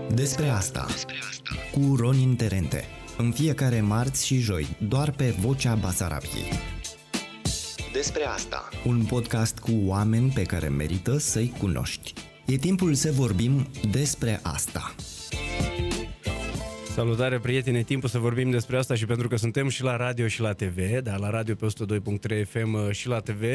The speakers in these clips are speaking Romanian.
Despre asta cu Ronin Terente. În fiecare marți și joi, doar pe Vocea Basarabiei. Despre asta, un podcast cu oameni pe care merită să-i cunoști. E timpul să vorbim despre asta. Salutare, prieteni, e timpul să vorbim despre asta și pentru că suntem și la radio și la TV, dar la radio pe 102.3 FM și la TV.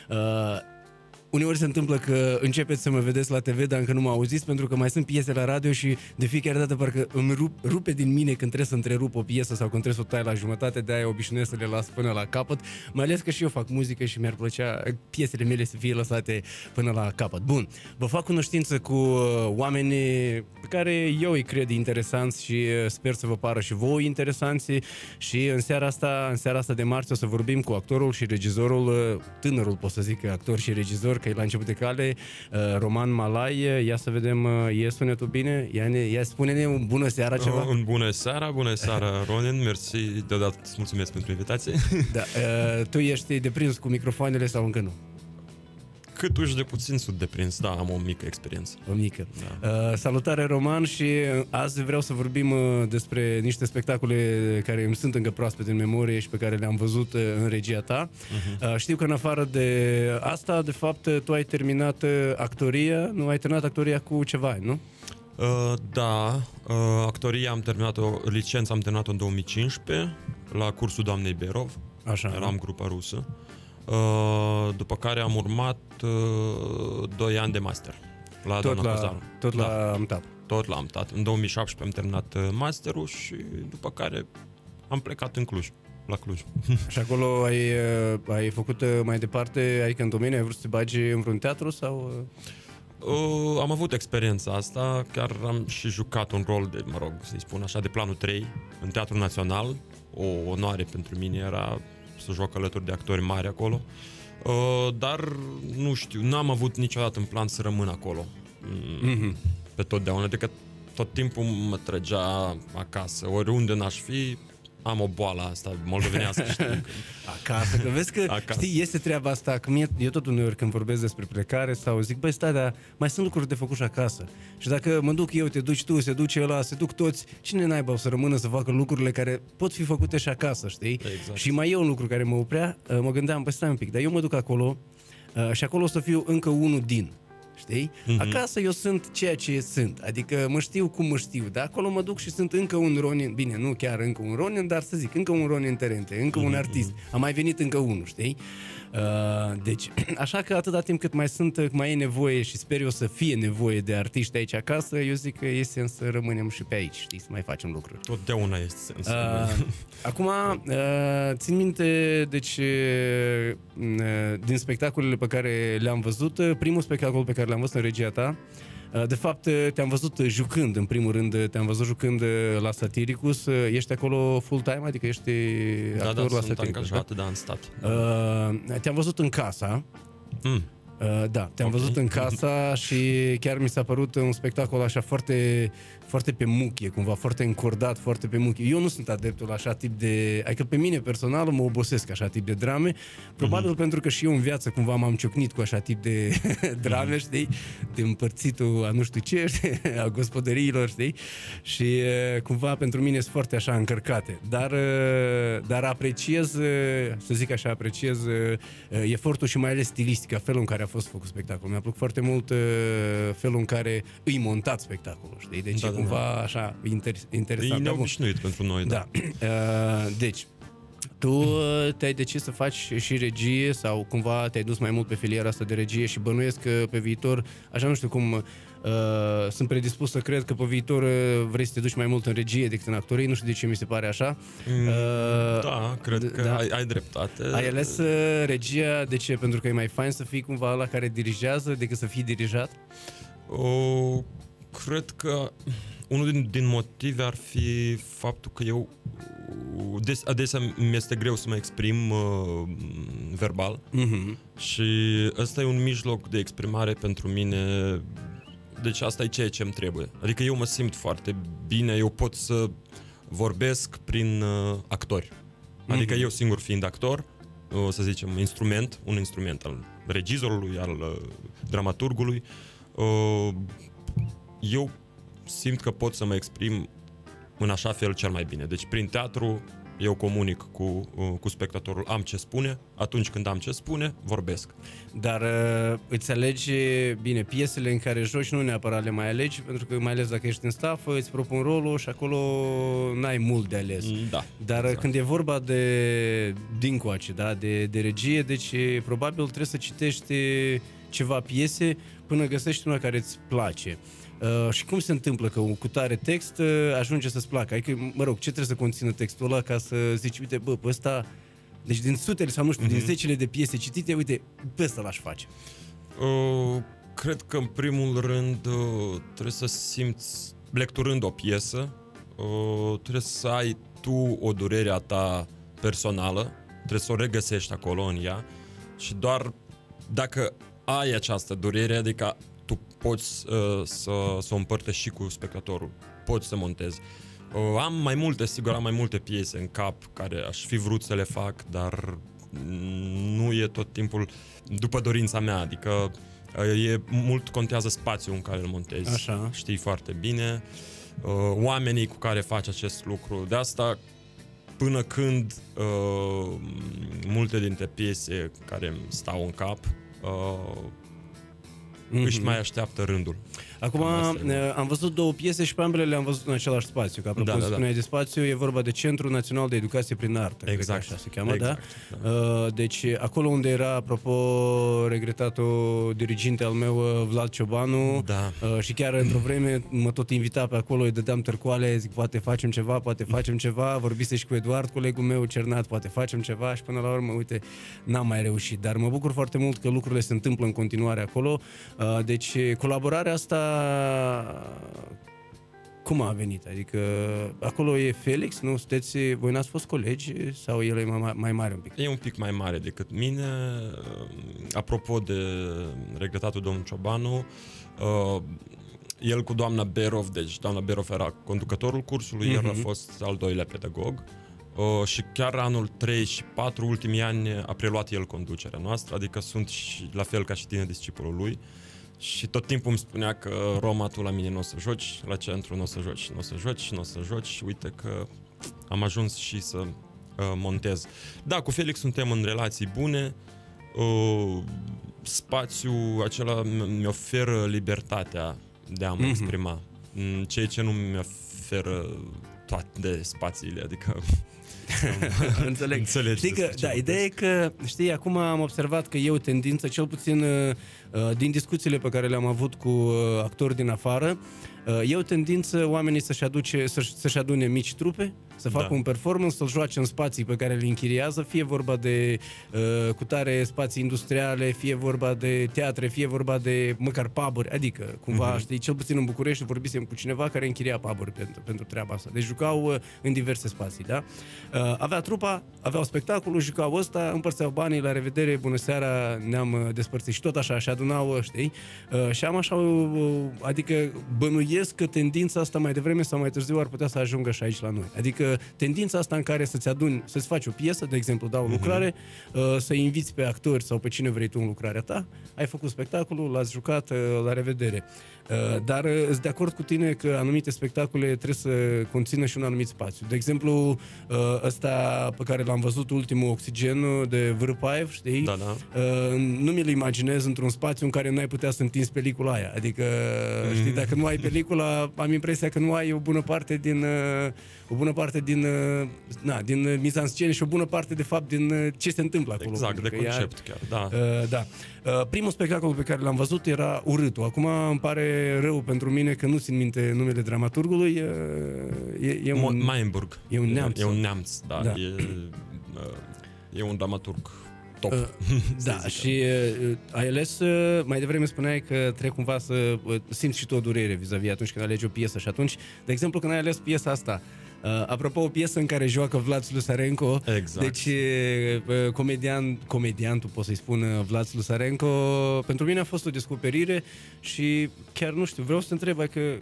Uneori se întâmplă că începeți să mă vedeți la TV, dar încă nu mă auziți, pentru că mai sunt piese la radio și de fiecare dată parcă îmi rupe din mine când trebuie să întrerup o piesă sau când trebuie să o tai la jumătate, de-aia obișnuiesc să le las până la capăt, mai ales că și eu fac muzică și mi-ar plăcea piesele mele să fie lăsate până la capăt. Bun, vă fac cunoștință cu oameni pe care eu îi cred interesanți și sper să vă pară și voi interesanți și în seara asta de marți o să vorbim cu actorul și regizorul, tânărul pot să zic, actor și regizor, că e la început de cale, Roman Malai. Ia să vedem, e sunetul bine? Ia spune-ne bună seara ceva. Bună seara, Ronin, mersi deodată, îți mulțumesc pentru invitație. Da, tu ești deprins cu microfoanele sau încă nu? Cât uși de puțin sunt deprins, da, am o mică experiență. O mică. Da. Salutare, Roman, și azi vreau să vorbim despre niște spectacole care îmi sunt încă proaspete în memorie și pe care le-am văzut în regia ta. Știu că în afară de asta, de fapt, tu ai terminat actoria, nu? Ai terminat actoria cu ceva ani, nu? Da, actoria am terminat-o, licența am terminat-o în 2015 la cursul doamnei Berov. Așa. Eram grupa rusă. După care am urmat 2 ani de master la doamna Cozaru. Tot la AMTAP. Tot la AMTAP. În 2017 am terminat masterul și după care am plecat în Cluj, la Cluj. Și acolo ai făcut mai departe, adică în domeniu, ai vrut să te bagi în vreun teatru sau... Am avut experiența asta, chiar am și jucat un rol de, mă rog, să-i spun așa, de planul 3 în Teatrul Național. O onoare pentru mine era să joc alături de actori mari acolo, dar nu știu, n-am avut niciodată în plan să rămân acolo pe totdeauna, adică tot timpul mă trăgea acasă, oriunde n-aș fi, am o boală asta moldovenească, știi? Acasă, că vezi că, acasă. Știi, este treaba asta, că eu tot uneori când vorbesc despre plecare sau zic, băi, stai, dar mai sunt lucruri de făcut și acasă. Și dacă mă duc eu, te duci tu, se duce ăla, se duc toți, cine naiba o să rămână să facă lucrurile care pot fi făcute și acasă, știi? Exact. Și mai e un lucru care mă oprea, mă gândeam, băi, stai un pic, dar eu mă duc acolo și acolo o să fiu încă unul din... Știi? Acasă eu sunt ceea ce sunt, adică mă știu cum mă știu, dar acolo mă duc și sunt încă un Ronin, bine, nu chiar încă un Ronin, dar să zic, încă un Ronin Terente, încă un artist, a mai venit încă unul, știi? Deci, așa că atâta timp cât mai e nevoie și sper eu să fie nevoie de artiști aici acasă, eu zic că e sens să rămânem și pe aici, știi, să mai facem lucruri. Totdeauna este sens. Acum, țin minte, deci, din spectacolele pe care le-am văzut, primul spectacol pe care l-am văzut în regia ta, de fapt, te-am văzut jucând, în primul rând, te-am văzut jucând la Satiricus. Ești acolo full-time, adică ești actor la Satiricus, da, în stat. Te-am văzut în Casa. Da, te-am văzut în Casa și chiar mi s-a părut un spectacol așa foarte, foarte pe muchie, cumva, foarte încordat, foarte pe muchie. Eu nu sunt adeptul așa tip de... Adică pe mine personal mă obosesc așa tip de drame, probabil pentru că și eu în viață cumva m-am ciocnit cu așa tip de drame, știi? De împărțitul a nu știu ce, știi? A gospodăriilor, știi? Și cumva pentru mine sunt foarte așa încărcate. Dar apreciez, să zic așa, apreciez efortul și mai ales stilistica, felul în care a fost făcut spectacolul. Mi-a plăcut foarte mult felul în care îi montat spectacolul, știi? Deci e cumva așa interesant. E neobișnuit pentru noi, da. Deci, tu te-ai decis să faci și regie sau cumva te-ai dus mai mult pe filiera asta de regie și bănuiesc că pe viitor, așa nu știu cum, sunt predispus să cred că pe viitor vrei să te duci mai mult în regie decât în actorie, nu știu de ce mi se pare așa. Da, cred că ai dreptate. Ai ales regia, de ce? Pentru că e mai fain să fii cumva ăla care dirigează decât să fii dirijat? Cred că unul din motive ar fi faptul că eu adesea mi-este greu să mă exprim verbal și ăsta e un mijloc de exprimare pentru mine, deci asta e ceea ce îmi trebuie. Adică eu mă simt foarte bine, eu pot să vorbesc prin actori. Adică eu singur fiind actor, să zicem, un instrument al regizorului, al dramaturgului, eu simt că pot să mă exprim în așa fel cel mai bine. Deci prin teatru eu comunic cu spectatorul, am ce spune, atunci când am ce spune, vorbesc. Dar îți alegi, bine, piesele în care joci nu neapărat le mai alegi, pentru că mai ales dacă ești în staff, îți propun rolul și acolo n-ai mult de ales. Da. Dar exact. când e vorba de dincoace, da, de regie, deci probabil trebuie să citești ceva piese până găsești una care îți place. Și cum se întâmplă că cu tare text ajunge să-ți placă? Adică, mă rog, ce trebuie să conțină textul ăla ca să zici, uite, bă, pe ăsta, deci din sutele sau nu știu, din zecile de piese citite, uite, pe ăsta l-aș face. Cred că în primul rând trebuie să simți, lecturând o piesă, trebuie să ai tu o durere a ta personală, trebuie să o regăsești acolo în ea și doar dacă ai această durere, adică tu poți să o împărtești și cu spectatorul, poți să montezi. Am mai multe piese în cap care aș fi vrut să le fac, dar nu e tot timpul după dorința mea, adică mult contează spațiul în care îl montezi. Așa. Știi foarte bine, oamenii cu care faci acest lucru. De asta, până când multe dintre piese care îmi stau în cap își mai așteaptă rândul. Acum am văzut două piese și pe ambele le-am văzut în același spațiu. Că apropo, spuneai de spațiu, e vorba de Centrul Național de Educație prin Artă. Exact. Așa se cheamă, exact, da? Deci acolo unde era, apropo, regretatul diriginte al meu, Vlad Ciobanu, da. Și chiar într-o vreme mă tot invita pe acolo, îi dădeam târcoale, zic, poate facem ceva, vorbise și cu Eduard, colegul meu, Cernat, poate facem ceva și până la urmă, uite, n-am mai reușit. Dar mă bucur foarte mult că lucrurile se întâmplă în continuare acolo. Deci colaborarea asta cum a venit? Adică acolo e Felix, nu? Voi n-ați fost colegi sau el e mai mare un pic? E un pic mai mare decât mine. Apropo de regretatul domnul Ciobanu, el cu doamna Berov, deci doamna Berov era conducătorul cursului, el a fost al doilea pedagog. Și chiar anul 3 și 4, ultimii ani, a preluat el conducerea noastră, adică sunt și, la fel ca și tine, discipolul lui. Și tot timpul îmi spunea că Roma, tu la mine nu o să joci, la Centru nu o să joci și uite că am ajuns și să montez. Da, cu Felix suntem în relații bune, spațiul acela mi oferă libertatea de a mă exprima, ceea ce nu mi oferă toate spațiile, adică... Înțeleg. Știi că, da, ideea e că, știi, acum am observat că e o tendință, cel puțin din discuțiile pe care le-am avut cu actori din afară, e o tendință oamenii să-și adune mici trupe, să facă un performance, să-l joace în spații pe care le închiriază, fie vorba de cutare spații industriale, fie vorba de teatre, fie vorba de măcar pub-uri, adică cumva, știi, cel puțin în București vorbisem cu cineva care închiria pub-uri pentru treaba asta. Deci jucau în diverse spații, da? Avea trupa, aveau spectacolul, jucau ăsta, împărțeau banii, la revedere, bună seara, ne-am despărțit și tot așa, și adunau, știi? Și am așa, adică bănuiesc că tendința asta mai devreme sau mai târziu ar putea să ajungă și aici la noi. Adică tendința asta în care să-ți aduni, să-ți faci o piesă, de exemplu, dau o lucrare, să inviți pe actori sau pe cine vrei tu în lucrarea ta, ai făcut spectacolul, l-ați jucat, la revedere. Dar sunt de acord cu tine că anumite spectacole trebuie să conțină și un anumit spațiu. De exemplu, ăsta pe care l-am văzut, ultimul, Oxigen, de Vârpaev, știi? Da, da. Nu mi-l imaginez într-un spațiu în care nu ai putea să întinzi pelicula aia. Adică, știi, dacă nu ai pelicula, am impresia că nu ai o bună parte din mizanscene și o bună parte, de fapt, din ce se întâmplă acolo. Exact, de concept chiar, da. Da. Primul spectacol pe care l-am văzut era Urâtul. Acum îmi pare rău pentru mine că nu țin minte numele dramaturgului. Meinburg. E un neamț. E un neamț, da. E un dramaturg top. Da, și ai ales, mai devreme spuneai că trebuie cumva să simți și tu o durere vis-a-vis atunci când alegi o piesă și atunci, de exemplu, când ai ales piesa asta, apropo, o piesă în care joacă Vlad Slusarenko, exact. Deci comediantul, pot să-i spun, Vlad Slusarenko, pentru mine a fost o descoperire și chiar nu știu, vreau să te întreb, că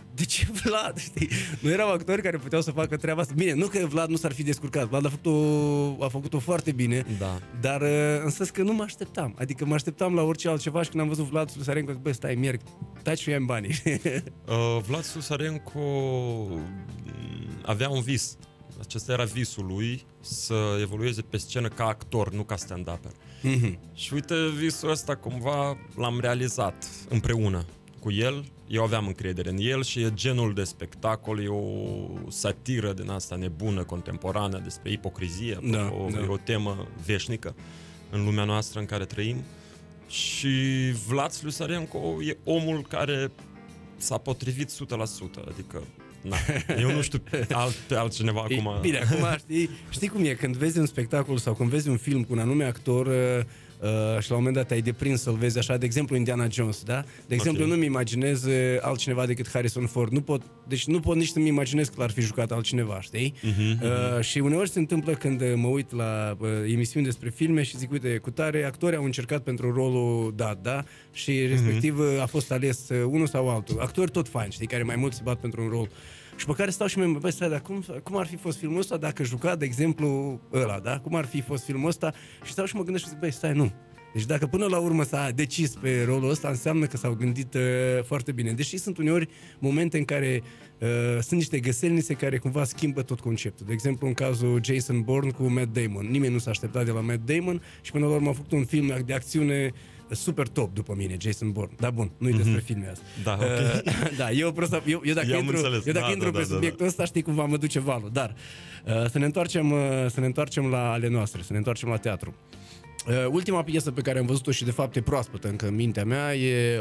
de ce Vlad? Știi? Nu erau actori care puteau să facă treaba asta. Bine, nu că Vlad nu s-ar fi descurcat. Vlad a făcut-o foarte bine, dar în sens că nu mă așteptam. Adică mă așteptam la orice altceva și când am văzut Vlad Susarenko, zic, bă, stai, merg, taci și ia-mi banii. Vlad Susarenko avea un vis. Acesta era visul lui, să evolueze pe scenă ca actor, nu ca stand-upper. Și uite, visul ăsta cumva l-am realizat împreună cu el. Eu aveam încredere în el și e genul de spectacol, e o satiră din asta nebună, contemporană, despre ipocrizie. E o temă veșnică în lumea noastră în care trăim. Și Vlad Susarenko e omul care s-a potrivit 100%, adică eu nu știu pe altcineva acum. Bine, acum știi cum e, când vezi un spectacol sau când vezi un film cu un anume actor și la un moment dat te-ai deprins să-l vezi așa, de exemplu Indiana Jones, da? De exemplu, nu-mi imaginez altcineva decât Harrison Ford. Nu pot nici să-mi imaginez că l-ar fi jucat altcineva, știi? Și uneori se întâmplă când mă uit la emisiuni despre filme și zic, uite, cu tare actori au încercat pentru rolul dat, da? Și respectiv a fost ales unul sau altul. Actori tot faini, știi, care mai mult se bat pentru un rol. Și pe care stau și mă băi, stai, dar cum ar fi fost filmul ăsta dacă juca, de exemplu, ăla, da? Cum ar fi fost filmul ăsta? Și stau și mă gândesc și zic, băi, stai, nu. Deci dacă până la urmă s-a decis pe rolul ăsta, înseamnă că s-au gândit foarte bine. Deși sunt uneori momente în care sunt niște găselnițe care cumva schimbă tot conceptul. De exemplu, în cazul Jason Bourne cu Matt Damon. Nimeni nu s-a așteptat de la Matt Damon și până la urmă a făcut un film de acțiune super top după mine, Jason Bourne. Da, bun, nu-i despre filme asta. Da, ok. Da, eu dacă intru pe subiectul ăsta, știi cumva mă duce valul. Dar să ne întoarcem la ale noastre, să ne întoarcem la teatru. Ultima piesă pe care am văzut-o și de fapt e proaspătă încă în mintea mea e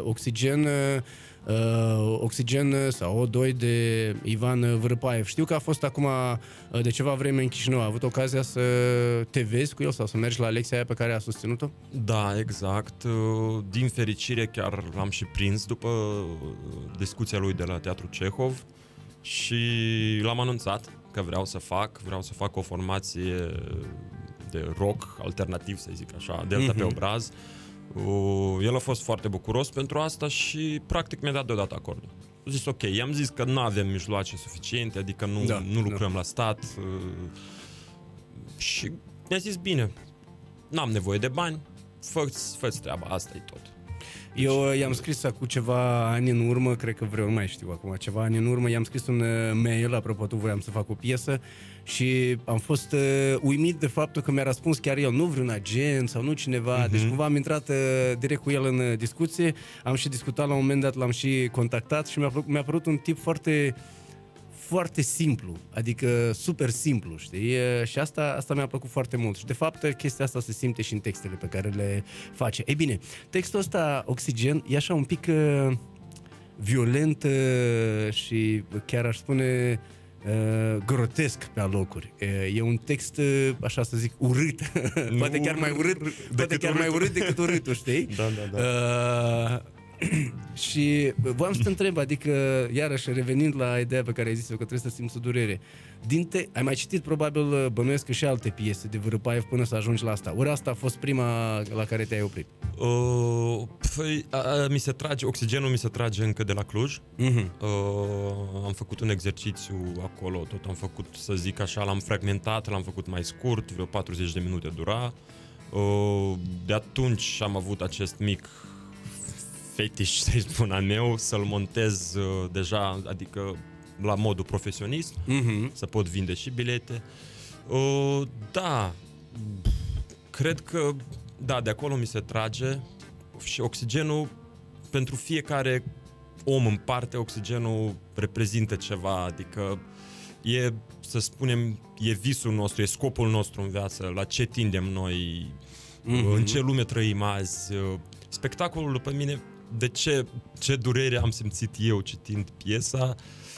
Oxigen sau O2 de Ivan Vârpaev. Știu că a fost acum de ceva vreme în Chișinău. A avut ocazia să te vezi cu el sau să mergi la lecția aia pe care a susținut-o? Da, exact. Din fericire chiar l-am și prins după discuția lui de la Teatrul Cehov și l-am anunțat că vreau să fac o formație de rock alternativ, să zic așa, Delta pe obraz. El a fost foarte bucuros pentru asta și practic mi-a dat deodată acordul. A zis ok, i-am zis că nu avem mijloace suficiente, adică nu lucrăm la stat și mi-a zis bine, n-am nevoie de bani, fă-ți treaba, asta e tot. Eu i-am scris acum ceva ani în urmă, cred că nu mai știu acum, ceva ani în urmă, i-am scris un mail, apropo, voiam să fac o piesă și am fost uimit de faptul că mi-a răspuns chiar el, nu vreun agent sau nu cineva, deci cumva am intrat direct cu el în discuție, am și discutat la un moment dat, l-am și contactat și mi-a părut un tip foarte simplu, adică super simplu, știi? Și asta mi-a plăcut foarte mult. Și de fapt chestia asta se simte și în textele pe care le face. Ei bine, textul ăsta, Oxigen, e așa un pic violent și chiar aș spune grotesc pe alocuri. E un text, așa să zic, urât. Poate chiar mai urât decât urâtul, știi? Da. Și voiam să te întreb, adică, iarăși, revenind la ideea pe care ai zis-o, că trebuie să simți o durere. Ai mai citit, probabil, bănuiesc și alte piese de Vârpaev până să ajungi la asta. Ori asta a fost prima la care te-ai oprit? Oxigenul mi se trage încă de la Cluj. Am făcut un exercițiu acolo, tot am făcut, să zic așa, l-am fragmentat, l-am făcut mai scurt, vreo 40 de minute dura. De atunci am avut acest mic fetiș, să-i spun al meu, să-l montez deja, adică la modul profesionist, să pot vinde și bilete. Da, cred că, da, de acolo mi se trage și Oxigenul, pentru fiecare om în parte, Oxigenul reprezintă ceva, adică e, să spunem, e visul nostru, e scopul nostru în viață, la ce tindem noi, în ce lume trăim azi. Spectacolul, după mine, de ce durere am simțit eu citind piesa,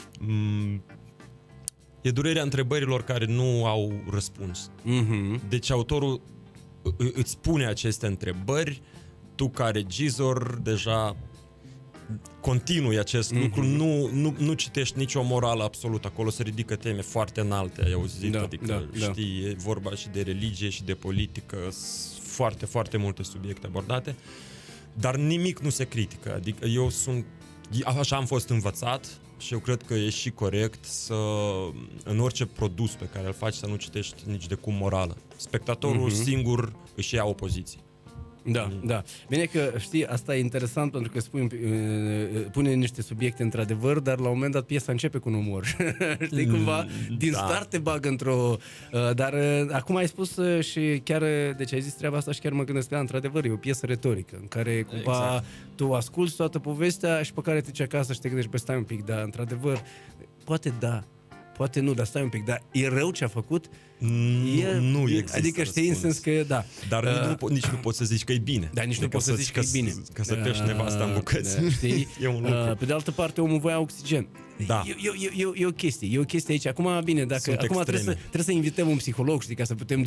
e durerea întrebărilor care nu au răspuns. Deci autorul îți pune aceste întrebări, tu ca regizor deja continui acest lucru, nu citești nicio morală absolut, acolo se ridică teme foarte înalte, ai auzit, adică știi, e vorba și de religie și de politică, foarte, foarte multe subiecte abordate, dar nimic nu se critică, adică așa am fost învățat și eu cred că e și corect să, în orice produs pe care îl faci, să nu citești nici de cum morală. Spectatorul singur își ia o poziție. Da, da. Bine că, știi, asta e interesant pentru că pune niște subiecte într-adevăr, dar la un moment dat piesa începe cu un umor. Știi, cumva, din start te bagă într-o... Dar acum ai spus și chiar, deci ai zis treaba asta și chiar mă gândesc că, într-adevăr, e o piesă retorică, în care cumva tu asculți toată povestea și pe care te duci acasă și te gândești, stai un pic, dar într-adevăr, poate da, poate nu, dar stai un pic, dar e rău ce a făcut? Nu există. Adică știi, în sens că da. Dar nici nu poți să zici că e bine. Dar nici nu poți să zici că e bine. Că să pești nevasta în bucăți. Știi? E un lucru. Pe de altă parte, omul voia oxigen. Da. E o chestie aici. Acum, bine, acum trebuie să invităm un psiholog, știi, ca să putem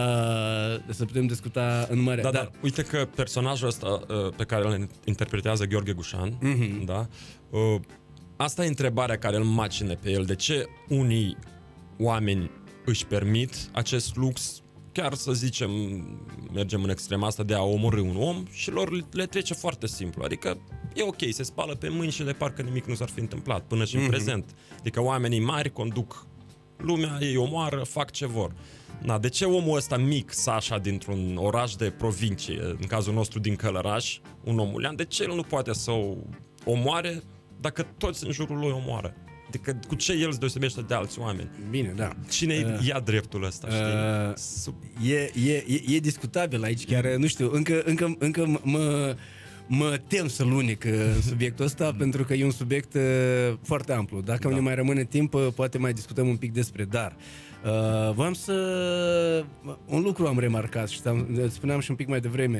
discuta în mare. Dar uite că personajul ăsta pe care îl interpretează Gheorghe Gușan, da? Asta e întrebarea care îl macine pe el. De ce unii oameni își permit acest lux, chiar să zicem, mergem în extrema asta de a omorî un om și lor le trece foarte simplu. Adică e ok, se spală pe mâini și de parcă nimic nu s-ar fi întâmplat până și în prezent. Adică oamenii mari conduc lumea, ei omoară, fac ce vor. De ce omul ăsta mic, Sașa, dintr-un oraș de provincie, în cazul nostru din Călăraș, un omulean, de ce el nu poate să o omoare dacă toți în jurul lui omoară? Adică cu ce el se deosebește de alți oameni? Bine, da. Cine ia dreptul ăsta, știi? E discutabil aici, chiar, nu știu, încă mă tem să lunic în subiectul ăsta, pentru că e un subiect foarte amplu. Dacă ne mai rămâne timp, poate mai discutăm un pic despre, dar voiam un lucru am remarcat și spuneam și un pic mai devreme,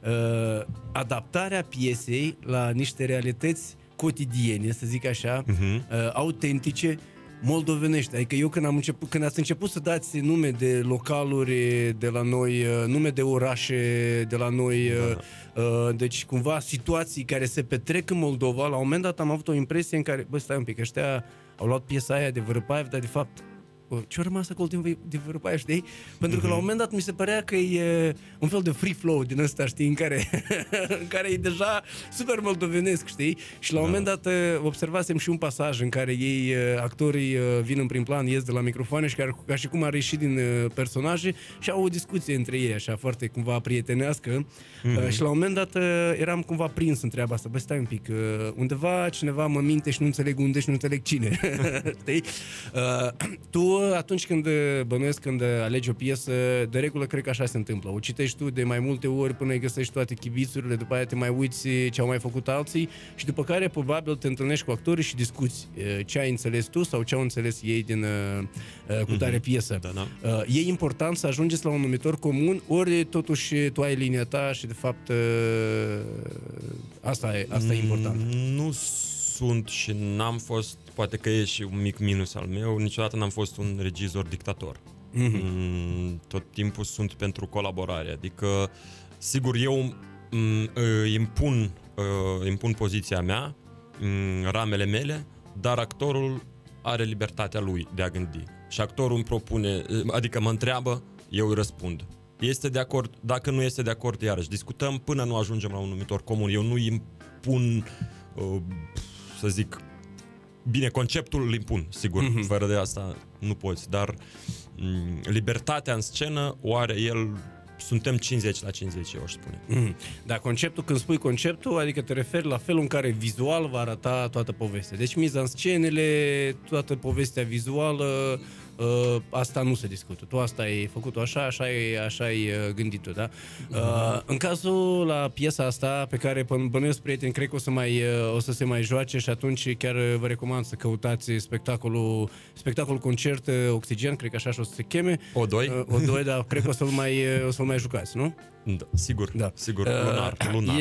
adaptarea piesei la niște realități cotidiene, să zic așa, autentice, moldovenești. Adică eu când ați început să dați nume de localuri de la noi, nume de orașe de la noi, deci cumva situații care se petrec în Moldova, la un moment dat am avut o impresie în care, stai un pic, ăștia au luat piesa aia de Vărăpaev, dar de fapt ce-a rămas acolo de Vărăpaev, știi? Pentru că la un moment dat mi se părea că e un fel de free flow din ăsta, știi, în care e deja super moldovenesc, știi? Și la un moment dat observasem și un pasaj în care actorii vin în prim plan, ies de la microfoane și ca și cum ar ieși din personaje și au o discuție între ei, așa, foarte cumva prietenească. Și la un moment dat eram cumva prins în treaba asta. Stai un pic, undeva cineva mă minte și nu înțeleg unde și nu înțeleg cine. Știi? Tu atunci când bănuiesc, când alegi o piesă, de regulă cred că așa se întâmplă. O citești tu de mai multe ori până îi găsești toate chibițurile, după aia te mai uiți ce au mai făcut alții și după care probabil te întâlnești cu actorii și discuți ce ai înțeles tu sau ce au înțeles ei din cutare piesă. E important să ajungeți la un numitor comun, ori totuși tu ai linia ta și de fapt asta e important. Nu sunt și n-am fost, poate că e și un mic minus al meu, niciodată n-am fost un regizor dictator. Tot timpul sunt pentru colaborare, adică sigur eu impun poziția mea, ramele mele, dar actorul are libertatea lui de a gândi. Și actorul îmi propune, adică mă întreabă, eu îi răspund. Este de acord, dacă nu este de acord, iarăși discutăm până nu ajungem la un numitor comun. Eu nu impun, să zic, bine, conceptul îl impun, sigur, fără de asta nu poți, dar libertatea în scenă o are el, suntem 50 la 50, eu aș spune. Dar conceptul, când spui conceptul, adică te referi la felul în care vizual va arăta toată povestea. Deci mizanscenele, toată povestea vizuală, asta nu se discută. Tu asta ai făcut-o așa ai gândit-o, da? În cazul la piesa asta, pe care bănuiesc prieteni, cred că o să se mai joace și atunci chiar vă recomand să căutați spectacolul concert Oxigen, cred că așa o să se cheme. O2, dar cred că o să-l mai jucați, nu? Da, sigur, lunar.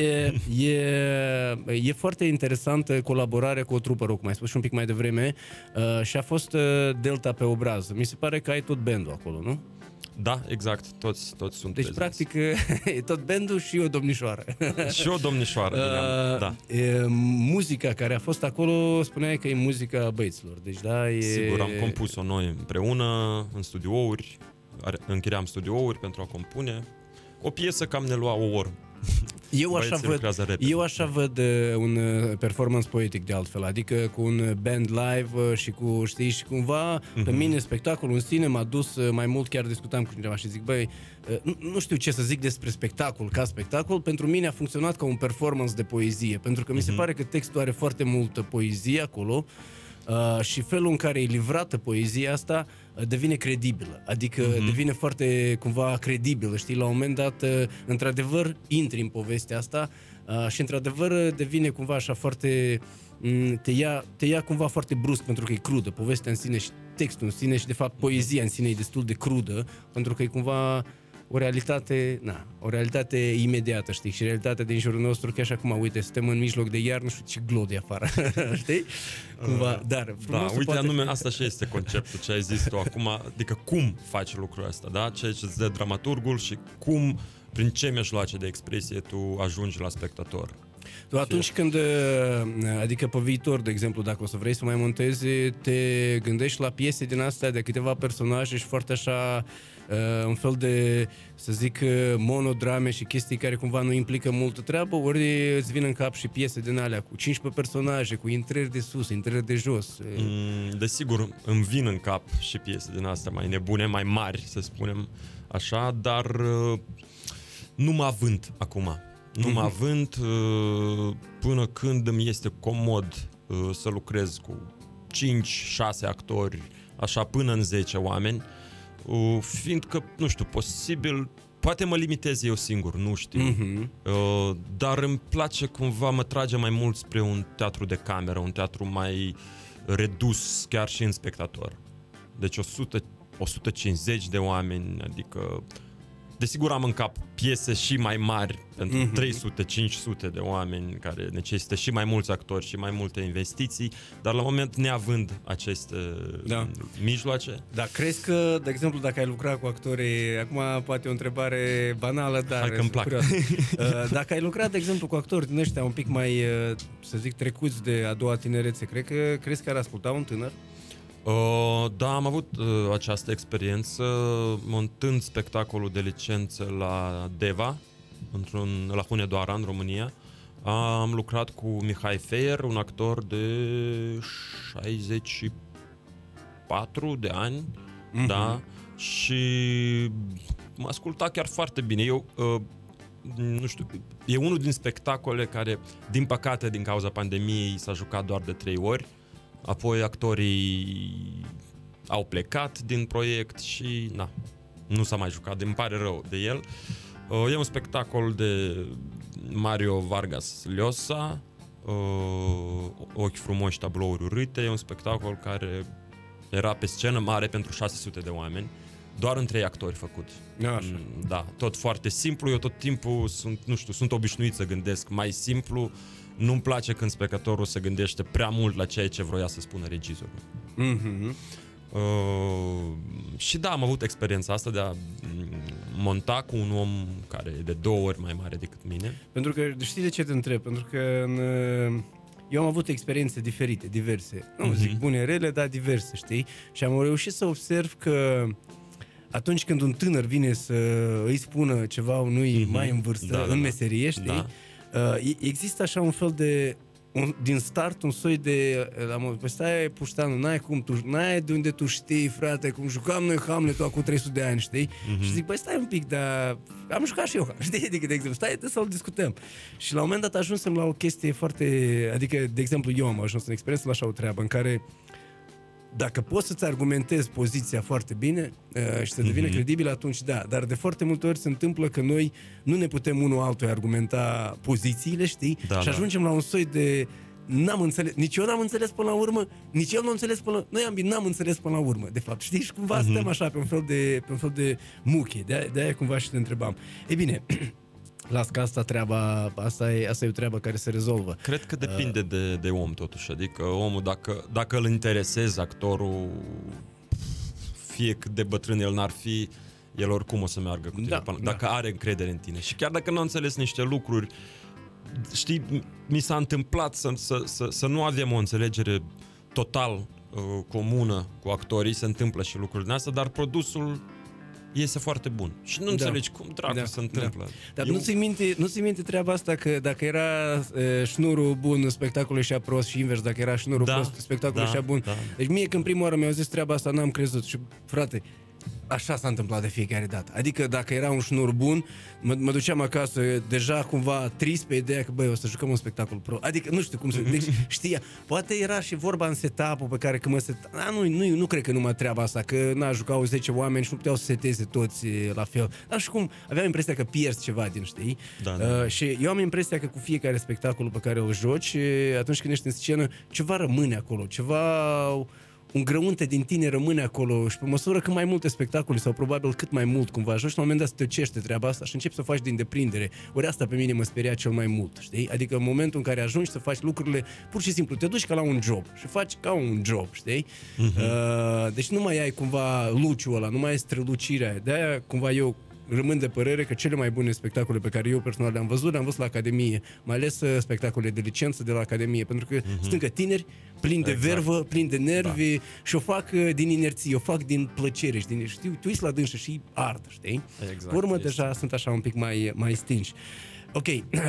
E foarte interesantă colaborarea cu o trupă rock, mai spus și un pic mai devreme, și a fost Delta pe obraz. Mi se pare că ai tot bandul acolo, nu? Da, exact, toți sunt deci, prezenți. practic, e tot bandul și o domnișoară. Și o domnișoară, da. Muzica care a fost acolo, spuneai că e muzica băieților. Deci, da, sigur, am compus-o noi împreună, în studiouri, închiriam studiouri pentru a compune. O piesă cam ne lua o oră. Eu așa văd un performance poetic de altfel, adică cu un band live și cu, știi, și cumva pe mine spectacolul în sine m-a dus mai mult, chiar discutam cu cineva și zic, băi, nu știu ce să zic despre spectacol ca spectacol, pentru mine a funcționat ca un performance de poezie, pentru că mi se pare că textul are foarte multă poezie acolo. Și felul în care e livrată poezia asta devine credibilă, adică devine foarte cumva credibilă, știi, la un moment dat într-adevăr intri în povestea asta și într-adevăr devine cumva așa foarte te ia cumva foarte brusc pentru că e crudă povestea în sine și textul în sine și de fapt poezia în sine e destul de crudă pentru că e cumva o realitate imediată, știi? Și realitatea din jurul nostru, chiar și acum, uite, suntem în mijloc de iarnă și ce glode afară, știi? Cumva, dar uite, poate... anume, asta și este conceptul ce ai zis tu acum, adică cum faci lucrul ăsta, da? Ceea ce îți dă dramaturgul și cum, prin ce mijloace de expresie tu ajungi la spectator. Tu atunci când, adică pe viitor, de exemplu, dacă o să vrei să mai montezi, te gândești la piese din astea de câteva personaje și foarte așa un fel de, să zic, monodrame și chestii care cumva nu implică multă treabă, ori îți vin în cap și piese din alea cu 15 personaje, cu intrări de sus, intrări de jos. Desigur, îmi vin în cap și piese din astea mai nebune, mai mari, să spunem așa, dar nu mă avânt acum. Nu mă avânt până când îmi este comod să lucrez cu 5-6 actori, așa până în 10 oameni, fiindcă, nu știu, posibil, poate mă limitez eu singur, nu știu, dar îmi place cumva, mă trage mai mult spre un teatru de cameră, un teatru mai redus chiar și în spectator. Deci 150 de oameni, adică... Desigur am în cap piese și mai mari pentru 300-500 de oameni care necesită și mai mulți actori și mai multe investiții, dar la moment neavând aceste mijloace. Da, crezi că, de exemplu, dacă ai lucrat cu actorii, acum poate o întrebare banală, dar hai că-mi plac. Dacă ai lucrat, de exemplu, cu actori din ăștia un pic mai, să zic, trecuți de a doua tinerețe, crezi că ar asculta un tânăr? Da, am avut această experiență montând spectacolul de licență la Deva, la Hunedoara, în România. Am lucrat cu Mihai Feier, un actor de 64 de ani, da, și m-a ascultat chiar foarte bine. Eu, nu știu, e unul din spectacole care, din păcate, din cauza pandemiei, s-a jucat doar de 3 ori. Apoi actorii au plecat din proiect și nu s-a mai jucat, îmi pare rău de el. E un spectacol de Mario Vargas Llosa, Ochi frumoși, tablouri urâte. E un spectacol care era pe scenă mare pentru 600 de oameni, doar în 3 actori făcut. Așa. Da, tot foarte simplu. Eu tot timpul sunt obișnuit să gândesc mai simplu. Nu-mi place când spectatorul se gândește prea mult la ceea ce vroia să spună regizorul. Și da, am avut experiența asta de a monta cu un om care e de 2 ori mai mare decât mine. Pentru că, știi de ce te întreb? Pentru că eu am avut experiențe diferite, diverse. Nu zic bune, rele, dar diverse, știi? Și am reușit să observ că atunci când un tânăr vine să îi spună ceva unui mai în vârstă, în meserie, știi? Da. Există așa un fel de, din start, un soi de, stai puștanul, n-ai de unde tu știi, frate, cum jucam noi Hamlet-ul acum 300 de ani, știi? Și zic, stai un pic, dar am jucat și eu, știi? Adică, de exemplu, stai să-l discutăm. Și la un moment dat ajunsem la o chestie foarte, adică, de exemplu, eu am ajuns în experiență la așa o treabă în care dacă poți să-ți argumentezi poziția foarte bine și să devină credibil, atunci da. Dar de foarte multe ori se întâmplă că noi nu ne putem unul altul argumenta pozițiile, știi? Și ajungem la un soi de n-am înțeles, nici eu n-am înțeles până la urmă, nici el n-a înțeles până la... Noi ambii n-am înțeles până la urmă, de fapt, știi? Și cumva stăm așa pe un fel de muche. De-aia cumva și te întrebam. Ei bine... Las că asta e o treabă care se rezolvă. Cred că depinde de om totuși, adică omul dacă îl interesezi actorul, fie cât de bătrân el n-ar fi, el oricum o să meargă cu tine, dacă are încredere în tine. Și chiar dacă nu a înțeles niște lucruri, știi, mi s-a întâmplat să nu avem o înțelegere total comună cu actorii, se întâmplă și lucruri din astea, dar produsul iese foarte bun. Și nu înțelegi cum dracu se întâmplă. Dar nu ți minte treaba asta că dacă era șnurul bun, spectacolul ieșea prost și invers, dacă era șnurul prost, spectacolul ieșea bun. Deci mie când prima oară mi-au zis treaba asta, n-am crezut. Și frate, așa s-a întâmplat de fiecare dată. Adică dacă era un șnur bun, mă duceam acasă deja cumva trist pe ideea că băi, o să jucăm un spectacol pro. Adică nu știu cum să... Deci știa. Poate era și vorba în setup-ul pe care când nu cred că numai treaba asta, că jucau 10 oameni și nu puteau să seteze toți la fel. Dar și cum aveam impresia că pierzi ceva din, știi? Și eu am impresia că cu fiecare spectacol pe care îl joci, atunci când ești în scenă, ceva rămâne acolo, un grăunte din tine rămâne acolo și pe măsură cât mai multe spectacole sau probabil cât mai mult cumva ajungi, la un moment dat să te ocește treaba asta și începi să o faci din deprindere. Ori asta pe mine mă speria cel mai mult, știi? Adică în momentul în care ajungi să faci lucrurile, pur și simplu te duci ca la un job și faci ca un job, știi? Deci nu mai ai cumva luciul ăla, nu mai ai strălucirea. De-aia cumva eu rămân de părere că cele mai bune spectacole pe care eu personal le-am văzut la Academie, mai ales spectacole de licență de la Academie, pentru că sunt încă tineri, plini de vervă, plini de nervi și o fac din inerție, o fac din plăcere, știi? Tu ești la dânsă și ard, știi? Pe urmă deja sunt așa un pic mai stinși. Ok,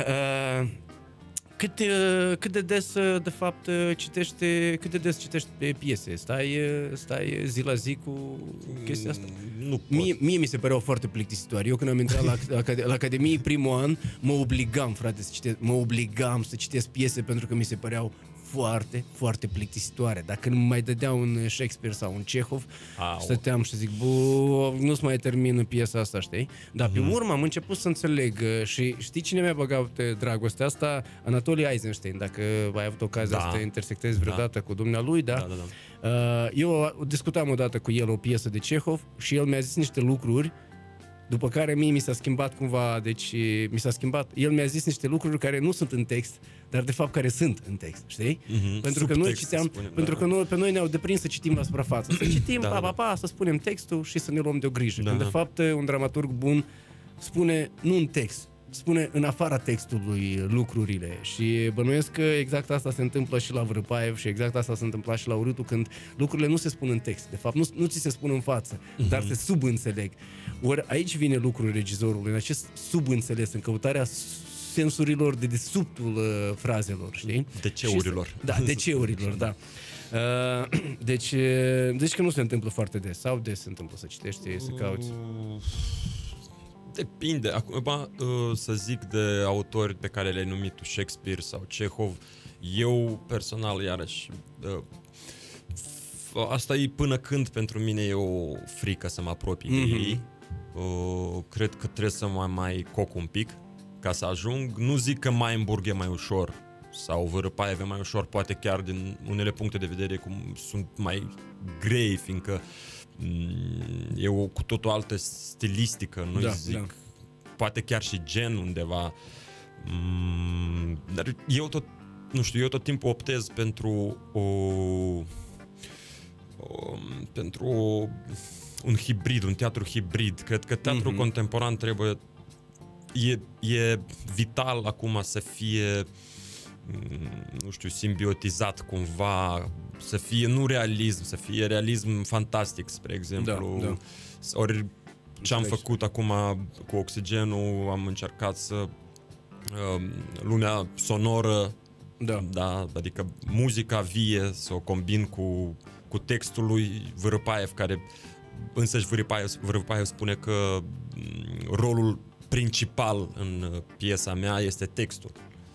cât de des, de fapt, citești piese? Stai zi la zi cu chestia asta? Nu pot. Mie mi se păreau foarte plictisitoare. Eu când am intrat la Academie primul an, mă obligam să citesc piese pentru că mi se păreau foarte, foarte plictisitoare. Dacă nu mai dădea un Shakespeare sau un Chekhov, stăteam și zic, nu-ți mai termină piesa asta, știi? Dar pe urmă am început să înțeleg și știi cine mi-a băgat dragostea asta? Anatolie Eisenstein, dacă ai avut ocazia să te intersectezi vreodată cu dumnealui, da? Eu discutam odată cu el o piesă de Chekhov și el mi-a zis niște lucruri după care mie mi s-a schimbat cumva, el mi-a zis niște lucruri care nu sunt în text, dar de fapt care sunt în text, știi? Pentru că noi citeam, pe noi ne-au deprins să citim la suprafață, să citim, să spunem textul și să ne luăm de o grijă. Când de fapt un dramaturg bun spune nu în text, spune în afara textului lucrurile și bănuiesc că exact asta se întâmplă și la Vârâpaev și exact asta se întâmpla și la Urâtu, când lucrurile nu se spun în text, de fapt nu ți se spun în față, dar se subînțeleg. Ori aici vine lucrul regizorului, în acest subînțeles, în căutarea sensurilor de desubtul frazelor, știi? DC-urilor. DC-urilor, da. Deci că nu se întâmplă foarte des, sau des se întâmplă să citești, să cauți? Depinde. Acum, să zic de autori pe care le-ai numit tu, Shakespeare sau Chekhov, eu personal, iarăși, asta e până când pentru mine e o frică să mă apropii de ei. Cred că trebuie să mă mai coc un pic ca să ajung. Nu zic că Mainburg e mai ușor sau Vârâpaev e mai ușor, poate chiar din unele puncte de vedere cum sunt mai grei, fiindcă e o cu totul altă stilistică, nu zic. Poate chiar și gen undeva. Dar eu tot timpul optez pentru un hibrid, un teatru hibrid. Cred că teatrul contemporan trebuie e vital acum să fie simbiotizat cumva, să fie nu realism, să fie realism fantastic, spre exemplu. Ori ce am făcut acum cu Oxigenul, am încercat să lumea sonoră, adică muzica vie, să o combin cu textul lui Vârâpaev, care însăși Vârâpaev spune că rolul principal în piesa mea este textul.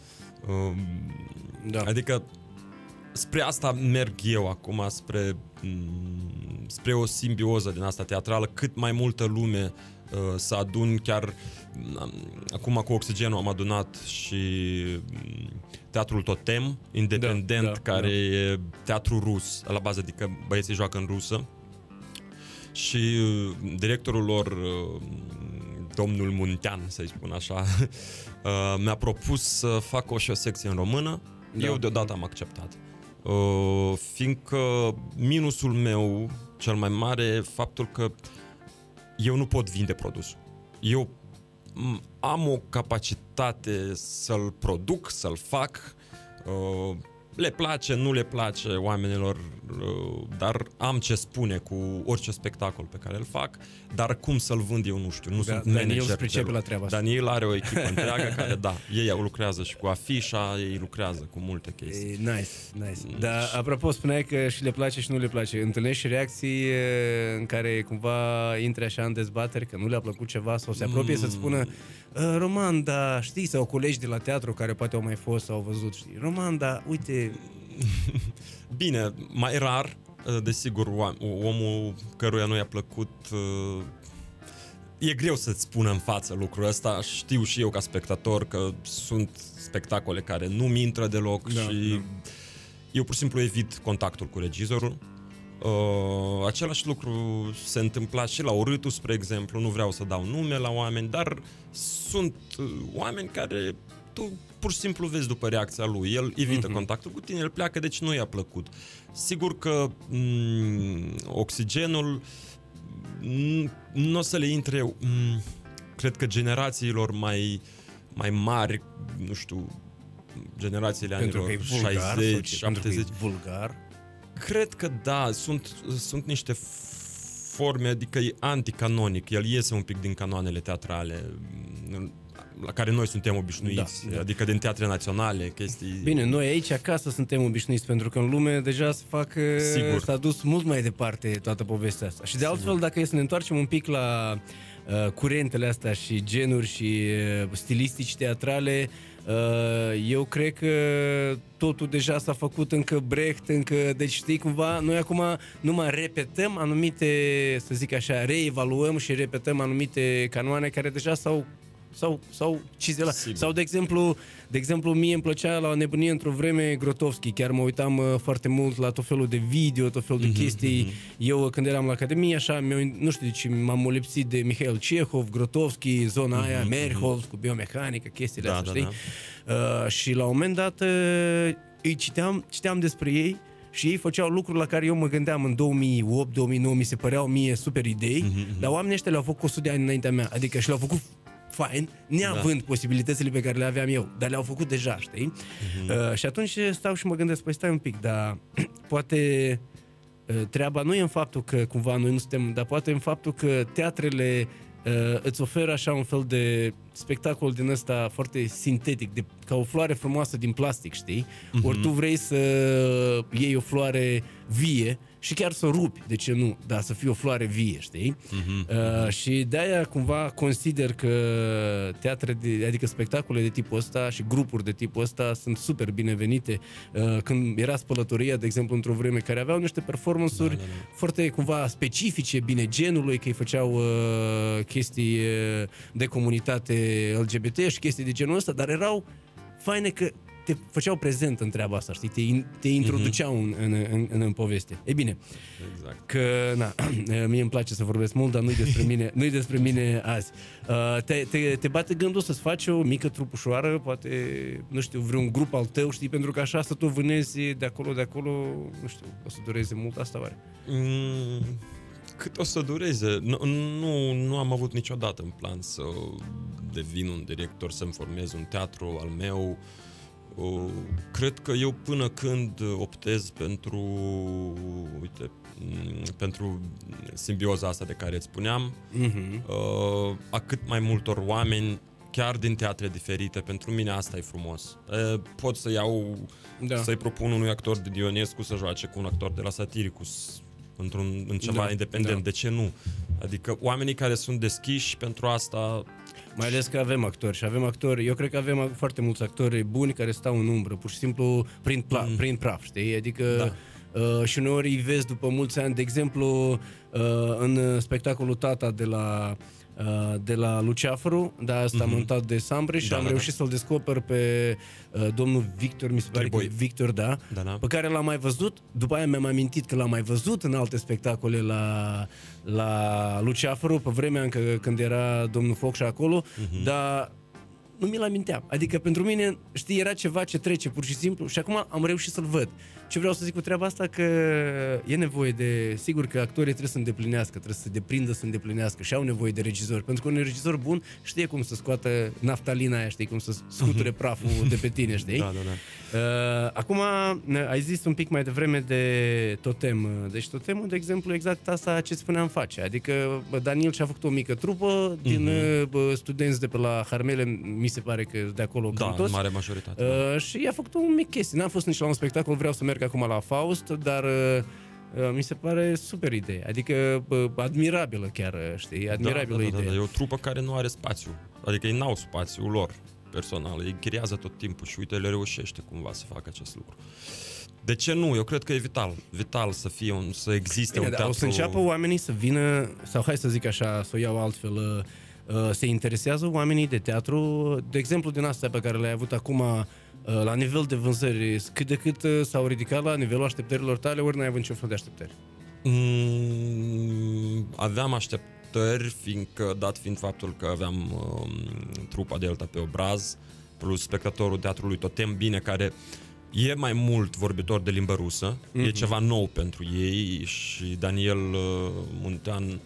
Adică spre asta merg eu acum, spre o simbioză din asta teatrală, cât mai multă lume să adun. Chiar acum cu Oxigenul am adunat și Teatrul Totem, independent, care e teatru rus la bază, adică băieții joacă în rusă, și directorul lor, domnul Muntean, să-i spun așa, mi-a propus să fac și o secție în română. Eu deodată am acceptat, fiindcă minusul meu cel mai mare e faptul că eu nu pot vinde produsul. Eu am o capacitate să-l produc, să-l fac, le place, nu le place oamenilor, dar am ce spune cu orice spectacol pe care îl fac, dar cum să-l vând eu nu știu, nu sunt manager. Daniel la treaba asta. Daniel are o echipă întreagă care, da, ei lucrează și cu afișa, ei lucrează cu multe chestii. Nice. Dar apropo, spuneai că și le place și nu le place. Întâlnești și reacții în care cumva intri așa în dezbateri, că nu le-a plăcut ceva sau se apropie să-ți spună Roman, da, știi, sau colegi de la teatru care poate au mai fost sau au văzut, știi, Roman, da, uite... Bine, mai rar, desigur, omul căruia nu i-a plăcut, e greu să-ți spună în față lucrul ăsta. Știu și eu ca spectator că sunt spectacole care nu-mi intră deloc și eu pur și simplu evit contactul cu regizorul. Același lucru se întâmpla și la Orâtu, spre exemplu, nu vreau să dau nume la oameni, dar sunt oameni care tu pur și simplu vezi după reacția lui, el evită contactul cu tine, el pleacă, deci nu i-a plăcut. Sigur că Oxigenul nu o să le intre, cred că generațiilor mai mari, nu știu, generațiile anilor 60, 70. Vulgar? Cred că da, sunt niște forme, adică e anticanonic, el iese un pic din canoanele teatrale la care noi suntem obișnuiți, adică din teatre naționale, chestii... Bine, noi aici acasă suntem obișnuiți, pentru că în lume deja s-a dus mult mai departe toată povestea asta. Și de altfel, dacă e să ne întoarcem un pic la curentele astea și genuri și stilistici teatrale, eu cred că totul deja s-a făcut, încă Brecht, deci știi, cumva, noi acum numai repetăm anumite, să zic așa, reevaluăm și repetăm anumite canoane care deja sau cizelat. Sau de exemplu mie îmi plăcea la o nebunie într-o vreme Grotowski, chiar mă uitam foarte mult la tot felul de video, tot felul de chestii. Eu când eram la Academie, așa, nu știu de ce m-am molipsit de Mihail Cehov, Grotowski, zona aia, Merholz cu biomecanică, chestiile astea, știi? Și la un moment dat îi citeam despre ei și ei făceau lucruri la care eu mă gândeam în 2008-2009, mi se păreau mie super idei, dar oamenii ăștia le-au făcut 100 de ani înaintea mea, adică și le-au făcut fain, neavând posibilitățile pe care le aveam eu, dar le-au făcut deja, știi? Și atunci stau și mă gândesc, păi stai un pic, dar poate treaba nu e în faptul că cumva noi nu suntem, dar poate în faptul că teatrele îți oferă așa un fel de spectacol din ăsta foarte sintetic, ca o floare frumoasă din plastic, știi? Ori tu vrei să iei o floare vie și chiar să o rupi, de ce nu? Dar să fie o floare vie, știi? Și de-aia cumva consider că teatre, adică spectacole de tipul ăsta și grupuri de tipul ăsta sunt super binevenite. Când era Spălătoria, de exemplu, într-o vreme, care aveau niște performance-uri foarte cumva specifice, bine genului, că îi făceau chestii de comunitate LGBT și chestii de genul ăsta, dar erau faine că te făceau prezent în treaba asta, știi? Te introduceau în poveste. E bine, exact. Că, mie îmi place să vorbesc mult, dar nu-i despre mine azi. Te bate gândul să-ți faci o mică trupușoară, poate, nu știu, vreun grup al tău, știi? Pentru că așa să tu vânezi de acolo, nu știu, o să dureze mult asta, oare? Cât o să dureze? Nu am avut niciodată în plan să devin un director, să-mi formez un teatru al meu. Cred că eu până când optez pentru simbioza asta de care îți spuneam, a cât mai multor oameni, chiar din teatre diferite, pentru mine asta e frumos. Pot să iau, să-i propun unui actor de Dionescu să joace cu un actor de la Satiricus în ceva independent, de ce nu? Adică oamenii care sunt deschiși pentru asta. Mai ales că avem actori și avem actori, eu cred că avem foarte mulți actori buni care stau în umbră, pur și simplu prin praf, știi? Adică și uneori îi vezi după mulți ani, de exemplu în spectacolul Tata de la Luceafăru, asta montat de Sambre și am reușit să-l descoper pe domnul Victor, mi se pare că Victor, pe care l-am mai văzut, după aia mi-am amintit că l-am mai văzut în alte spectacole la Luceafăru, pe vremea când era domnul Focșa acolo, dar nu mi-l aminteam. Adică pentru mine, știi, era ceva ce trece pur și simplu și acum am reușit să-l văd. Ce vreau să zic cu treaba asta, că e nevoie de, sigur că actorii trebuie să îndeplinească, trebuie să se deprindă să îndeplinească și au nevoie de regizori, pentru că un regizor bun știe cum să scoată naftalina aia, știi, cum să scuture praful de pe tine, știi? Da. Acum ai zis un pic mai devreme de Totem. Deci Totemul, de exemplu, exact asta ce spuneam face. Adică Daniel și-a făcut o mică trupă din studenți de pe la Harmele, mi se pare că de acolo cam toți. Da, mare majoritate. Și i-a făcut un mic chestie. N-am fost nici la un spectacol, vreau să merg acum la Faust, dar mi se pare super idee. Adică admirabilă chiar, știi? Admirabilă idee. Da. E o trupă care nu are spațiu. Adică ei n-au spațiul lor personal. Ei creează tot timpul și uite, le reușește cumva să facă acest lucru. De ce nu? Eu cred că e vital să fie să existe un teatru. O să înceapă oamenii să vină, sau hai să zic așa, să o iau altfel, se interesează oamenii de teatru, de exemplu din astea pe care le-ai avut acum, la nivel de vânzări, cât de cât s-au ridicat la nivelul așteptărilor tale, ori n-ai avut niciun fel de așteptări? Aveam așteptări, dat fiind faptul că aveam trupa Delta pe obraz, plus spectatorul teatrului Totem, bine, care e mai mult vorbitor de limbă rusă, e ceva nou pentru ei și Daniel Muntean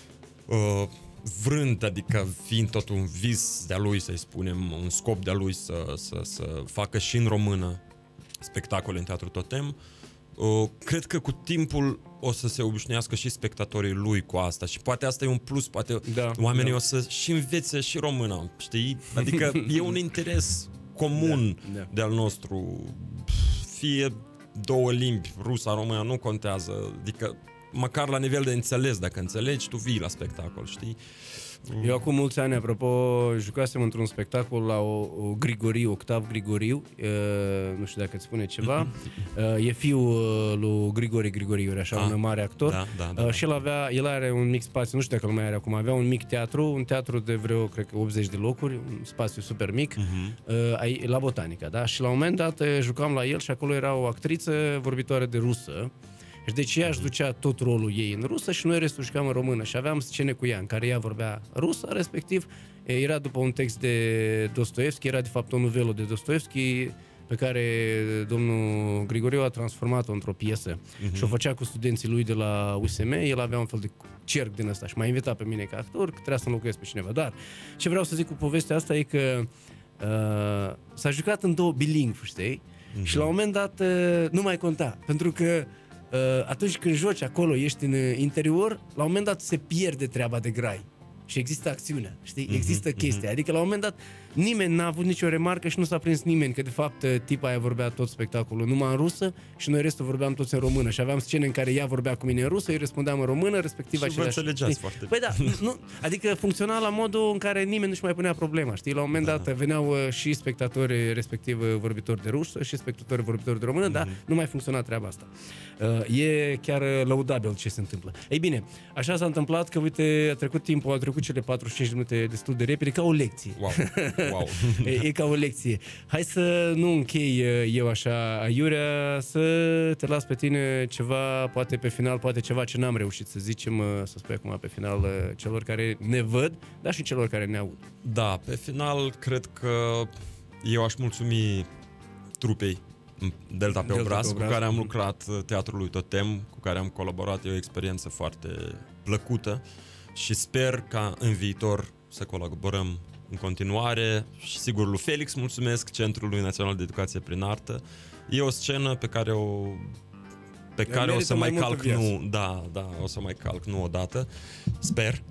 vrând, adică fiind tot un vis de-a lui, să-i spunem, un scop de-a lui să facă și în română spectacole în Teatrul Totem, cred că cu timpul o să se obișnuiască și spectatorii lui cu asta și poate asta e un plus, poate oamenii o să și învețe și româna, știi? Adică e un interes comun de-al nostru, fie două limbi, rusa, româna, nu contează, adică măcar la nivel de înțeles, dacă înțelegi, tu vii la spectacol, știi? Eu acum mulți ani, apropo, jucasem într-un spectacol la o Grigoriu, Octav Grigoriu, nu știu dacă îți spune ceva, e fiul lui Grigori Grigoriu, așa, un mare actor, și el are un mic spațiu, nu știu dacă îl mai are acum, avea un mic teatru, un teatru de vreo, cred că 80 de locuri, un spațiu super mic, la Botanica, da? Și la un moment dat jucam la el și acolo era o actriță vorbitoare de rusă. Și deci ea își ducea tot rolul ei în rusă și noi restul jucam în română și aveam scene cu ea în care ea vorbea rusă, respectiv era după un text de Dostoevski, era de fapt o novelă de Dostoevski pe care domnul Grigoriu a transformat-o într-o piesă și o făcea cu studenții lui de la USM, el avea un fel de cerc din ăsta și m-a invitat pe mine ca actor, că trebuia să înlocuiesc pe cineva, dar ce vreau să zic cu povestea asta e că s-a jucat în două bilingv, știi? Și la un moment dat nu mai conta, pentru că atunci când joci acolo, ești în interior, la un moment dat se pierde treaba de grai și există acțiunea, știi? Există chestia. Adică la un moment dat nimeni n-a avut nicio remarcă și nu s-a prins nimeni că de fapt tipa aia vorbea tot spectacolul numai în rusă și noi restul vorbeam toți în română și aveam scene în care ea vorbea cu mine în rusă, eu răspundeam în română, respectiv și același. vă înțelegeați foarte. Păi da, nu, adică funcționa la modul în care nimeni nu-și mai punea problema, știi? La un moment dat veneau și spectatori, respectiv vorbitori de rusă și spectatori vorbitori de română, dar nu mai funcționa treaba asta. E chiar lăudabil ce se întâmplă. Ei bine, așa s-a întâmplat că, uite, a trecut timpul, au trecut cele 45 de minute destul de repede, ca o lecție. Wow. E ca o lecție. Hai să nu închei eu așa aiurea, să te las pe tine ceva, poate pe final, poate ceva ce n-am reușit să zicem, să spui acum pe final celor care ne văd, dar și celor care ne aud. Da, pe final cred că eu aș mulțumi trupei Delta pe obraz, cu care am lucrat, Teatrului Totem, cu care am colaborat, e o experiență foarte plăcută și sper ca în viitor să colaborăm în continuare și sigur lui Felix mulțumesc, Centrului Național de Educație prin Artă. E o scenă pe care o să mai calc, o să mai calc, nu odată, sper.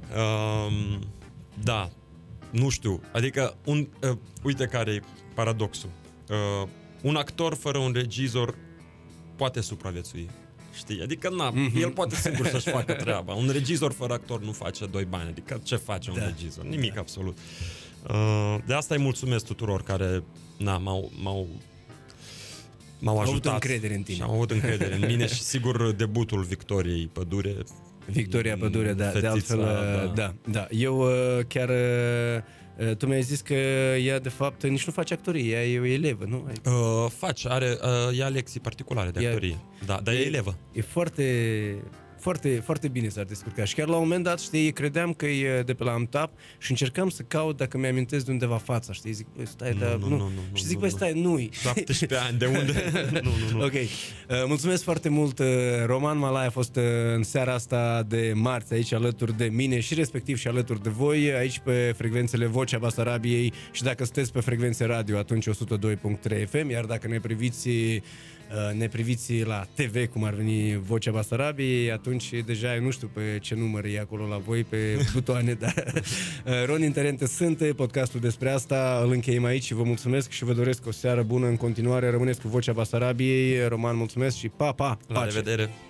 Da, nu știu, adică uite care e paradoxul. Un actor fără un regizor poate supraviețui. Știi? Adică el poate singur să-și facă treaba. Un regizor fără actor nu face doi bani. Adică ce face un regizor? Nimic absolut. De asta îi mulțumesc tuturor care m-au ajutat. Au avut încredere în tine. Și au avut încredere în mine și sigur debutul Victoriei Pădure. Victoria Pădure, da, de altfel, da. Eu chiar... Tu mi-ai zis că ea de fapt nici nu face actorie, ea e o elevă, nu? Ia lecții particulare de actorie, dar e elevă. E foarte, Foarte, foarte bine s-ar descurca. Și chiar la un moment dat, știi, credeam că e de pe la Amtap și încercam să caut dacă mi-amintesc de undeva fața, știi? Zic, băi, stai, nu. Și zic, băi, stai, nu-i. 17 ani, de unde? Nu. Ok. Mulțumesc foarte mult. Roman Malai a fost în seara asta de marți aici alături de mine și respectiv și alături de voi, aici pe frecvențele Vocea Basarabiei și dacă sunteți pe frecvențe radio, atunci 102.3 FM, iar dacă ne priviți la TV, cum ar veni Vocea Basarabiei, atunci deja eu nu știu pe ce număr e acolo la voi, pe butoane, dar Ron Interente sunt, podcastul despre asta, îl încheiem aici și vă mulțumesc și vă doresc o seară bună în continuare, rămâneți cu Vocea Basarabiei, Roman, mulțumesc și pa, La revedere!